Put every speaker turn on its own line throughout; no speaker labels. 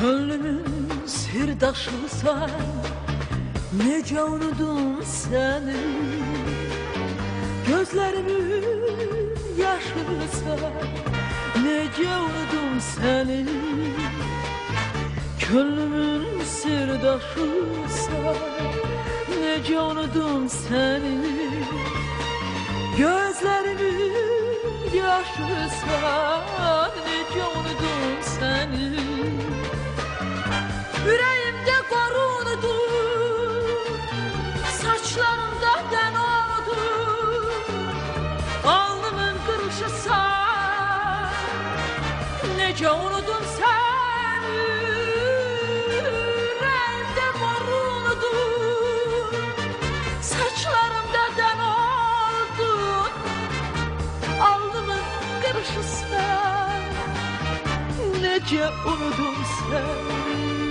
Könlümün sirdaşısan, nece unudum seni. Gözlerimin yaşısan, nece unudum seni. Könlümün sirdaşısan, nece unudum seni. Gözlerimin yaşısan, nece unudum seni. Yüreğimde korunudu, saçlarımda den oldu. Alnımın kırışısan, nece unudum seni. Yüreğimde korunudu, saçlarımda den oldu. Alnımın kırışısan, nece unudum seni.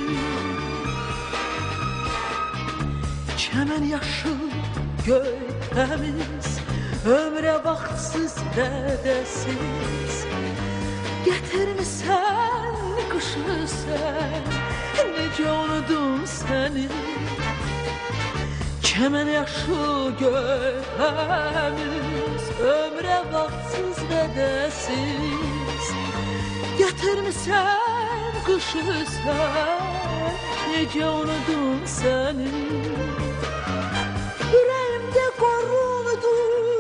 Çemen yaşı göy temiz, ömre bahtsız bedesiz. Getirmişsen kışı sen, nece unudum seni. Çemen yaşı göy temiz, ömre bahtsız bedesiz. Getirmişsen kışı sen, nece unudum seni. Yüreğimde korunudu,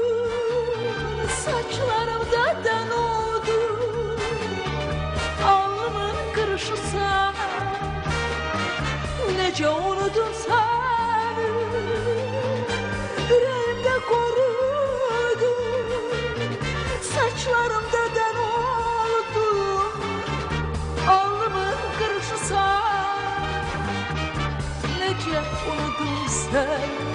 saçlarımda den oldu. Alnımın kırışısan, nece unudum seni. Yüreğimde korunudu, saçlarımda den oldu. Alnımın kırışısan, nece unudum seni.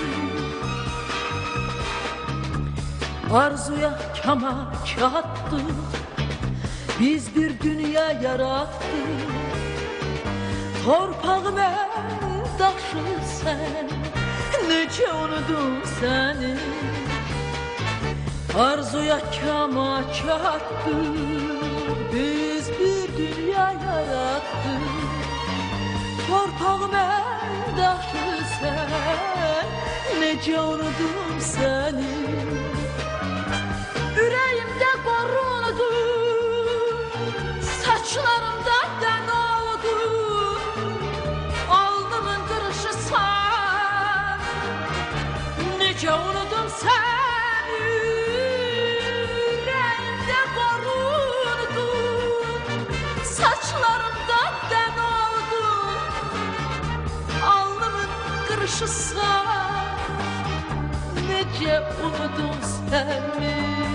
Arzuya kemal çattık, biz bir dünya yarattık. Torpağı ben, daşı sen, nece unudum seni. Arzuya kemal çattık, biz bir dünya yarattık. Torpağı ben, daşı sen, nece unudum seni. Yüreğimde korunudu, saçlarımda den oldu. Alnımın kırışısan, nece unudum seni. Yüreğimde korunudu, saçlarımda den oldu. Alnımın kırışısan, nece unudum seni.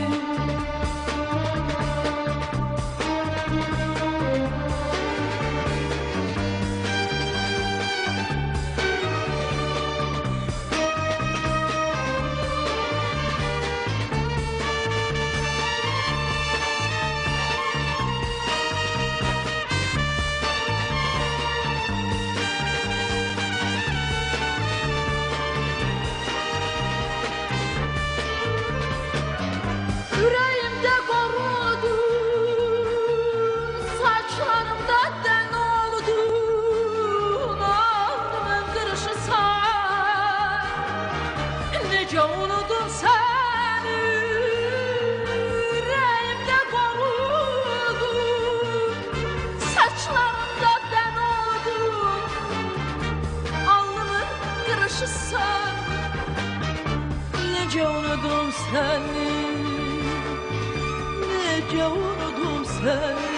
Yüreğimde korudu, saçlarımda den oldu. Alnımın kırışısan, nece unudum seni. Yüreğimde korudu, saçlarımda den oldu. Alnımın kırışısan, nece unudum seni. Nece unudum seni.